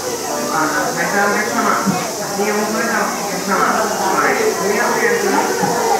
大体お客様、写真を撮れたお客様、つまり、問い合わせ役